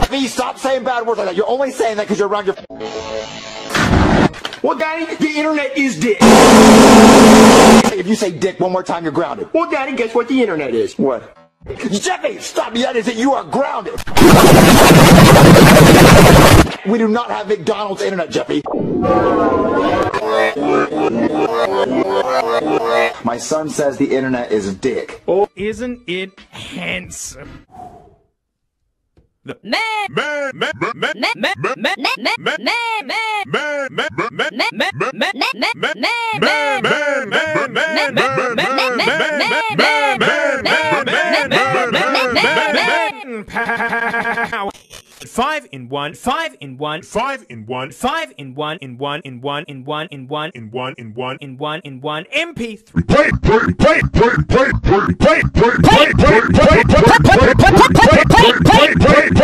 Jeffy, stop saying bad words like that. You're only saying that because you're around your... Well, Daddy, the internet is dick. If you say dick one more time, you're grounded. Well, Daddy, guess what the internet is? What? Jeffy, stop me. That is it. You are grounded. We do not have McDonald's internet, Jeffy. My son says the internet is a dick. Oh, isn't it handsome? Five in one, five in one, five in one, five in one, in one, in one, in one, in one, in one, in one, in one, in one, MP3. Play.